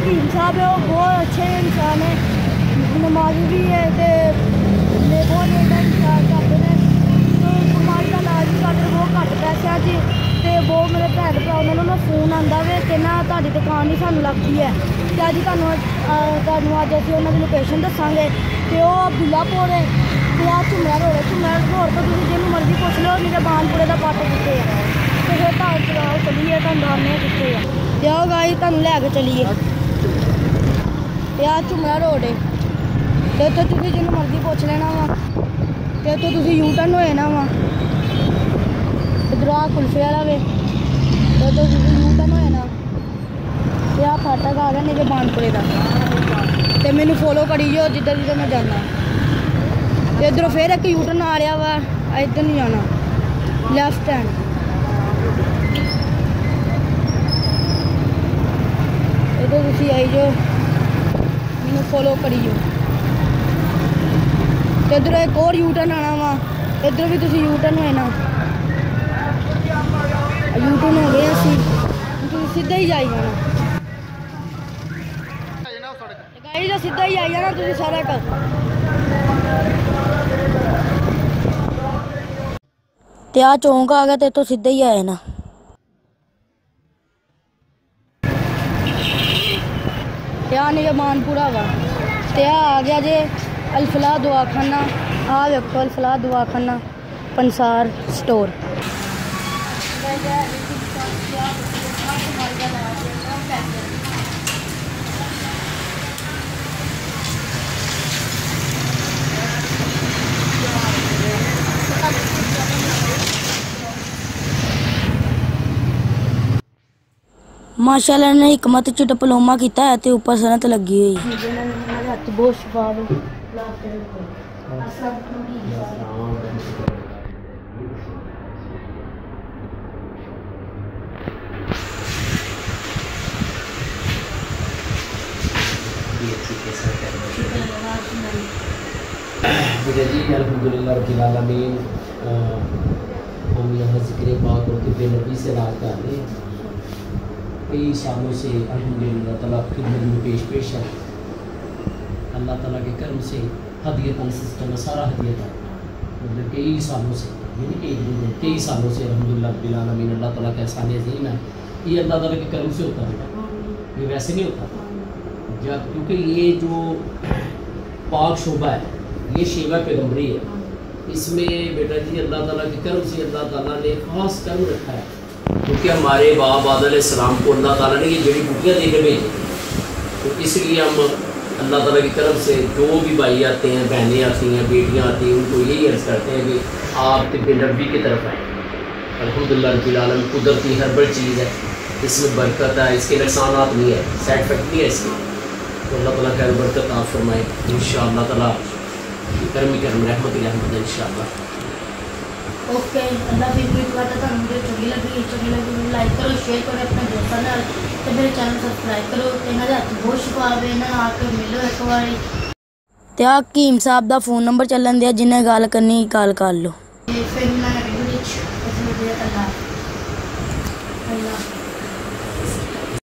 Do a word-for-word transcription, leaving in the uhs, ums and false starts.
हकीम साहब है वो बहुत अच्छे इंसान है, नमाजी भी है तो बहुत इंसान करते हैं। तो बीमारी का इलाज भी करते बहुत घट पैसों से। तो वो मेरे भैन भरा उन्होंने फोन आता वे कहना तुहाडी दुकान ही सानू लगती है। तो अज तुहानू अज असीं उन्हां दी लोकेशन दसांगे कि वो अब्दुल्लापुर है तो आ झुमरा रोड है। झुमरा रोड तो तुसीं जिन्होंने मर्जी पुछ लो नहीं तो बानपुरे का पट कित्थे है। तो फिर तुहानू चलाओ चलीए तुहानू दस्सने कित्थे है। ते आओ गाइस तुहानू लैके चलीए। ते आ झुमरा रोड है तो इत्थे तुसीं जिन्होंने मर्जी पुछ लेना वा। तो इत्थों तुसीं यू टर्न हो जाना वा। इधर आ कुल्फे वाला वे तो इधर तुसीं यू टर्न हो जाना। तो आ फाटक आ गया नहीं जो बानपुरे का। तो मैनू फॉलो करी जाओ जिधर जिधर मैं जाना। तो इधरों फिर एक यू टर्न आ रहा वा, इधर नहीं जाना, लैफ्ट हैंड। इधर तुसीं आई जाओ, मैनू फॉलो करी जाओ। तो इधर एक और यू टर्न आना वा, इधर भी तुसीं यू टर्न हो जाना। यू टर्न हो गए असीं, तुसीं सीधा ही जाई जाना। गाइस तो सीधा ही आई जाना तुसीं सड़क। ते आ चौंक आ गया तो इत्थों सीधा ही आए ना। ते आ नहीं बानपुरा वा। ते आ आ गया जे अलफलाह दवाखाना। आ देखो अलफलाह दवाखाना पंसार स्टोर। माशाल्लाह ने हिकमत च डिप्लोमा किया है तो ऊपर सनत लगी हुई। बहुत शफाफ जी अल्हम्दुलिल्लाह रब्बिल आलमीन। हम यहाँ ज़िक्र पाक और तिब्बे नबी से रात कर रहे हैं। कई सालों से अल्हम्दुलिल्लाह ताला खिदमत में पेश पेश है। अल्लाह ताला के कर्म से हदियतन सिस्टम सारा हदियत है। मतलब कई सालों से यानी कई दिन कई सालों से अल्हम्दुलिल्लाह रब्बिल आलमीन अल्लाह ताला का एहसान अज़ीम है। ये अल्लाह ताला के कर्म से होता है, ये वैसे नहीं होता। जब क्योंकि ये जो पाक शोभा है ये शेवा पैगम्बरी है। इसमें बेटा जी अल्लाह ताला के कर्म से अल्लाह ताला ने ख़ास कर्म रखा है। क्योंकि हमारे बाप आदम को अल्लाह ताला ने ये जड़ी बूटियाँ देकर भेजी, तो इसलिए हम अल्लाह ताला की तरफ से जो भी भाई आते हैं, बहनें आती हैं, बेटियाँ आती हैं, उनको यही अर्ज़ करते हैं कि आप तिब्बे नबी की तरफ आएँ। अल्हम्दुलिल्लाह रब्बिल आलमीन कुदरती हर बड़ी चीज़ है, इसमें बरकत है, इसके नुकसानात नहीं है, साइड इफेक्ट नहीं है इसके। तो अल्लाह ताला खैर बरकत आप फरमाए इंशाअल्लाह ताला। कर्म ही कर्म रहमत ही रहमत है इंशाअल्लाह। ओके अल्लाह फिर कोई बात है मुझे चंगी लगी चंगी लगी लाइक करो, शेयर करो अपने दोस्तों नाल ते मेरे चैनल सब्सक्राइब करो। ते इन्हां दे हत्थ बहुत शफा वे, इन्हां नाल आके मिलो एक बारी। ते आ हकीम साहब दा फोन नंबर चलन दिया, जिन्हें गल करनी गल कर लो। फिर